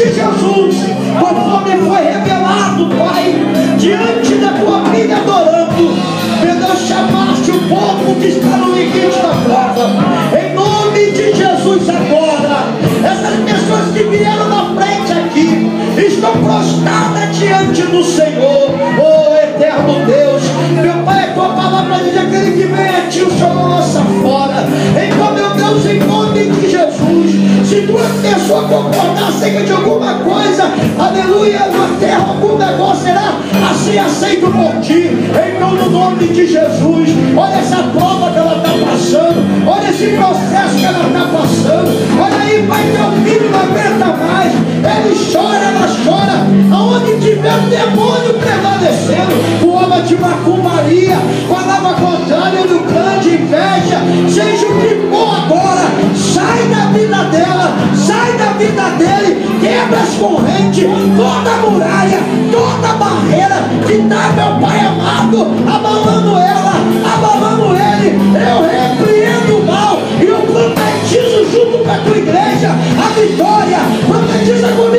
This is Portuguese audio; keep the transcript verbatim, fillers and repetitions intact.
de Jesus, conforme foi revelado, Pai, diante da tua filha adorando, meu Deus, chamaste o povo que está no limite da prova, em nome de Jesus agora. Essas pessoas que vieram na frente aqui estão prostradas diante do Senhor, oh eterno Deus, meu Pai, a tua palavra diz: aquele que vem a ti o Senhor lança fora. Então, meu Deus, em nome de Jesus, se tua pessoa concordar acerca de alguma coisa, aleluia, na terra algum negócio será assim aceito por ti, então no nome de Jesus. Olha essa prova que ela está passando, olha esse processo que ela está passando, olha aí, Pai, teu filho não aguenta mais, ele chora, ela chora, aonde tiver o demônio prevalecendo, o homem de macumbaria, palavra contrária, olho grande, inveja, seja o que for agora, sai da vida dela, sai da vida dele, quebra as correntes, toda a muralha, toda a barreira que está, meu Pai amado, abalando ela, abalando ele. Eu repreendo o mal e eu profetizo junto com a tua igreja a vitória. Profetiza com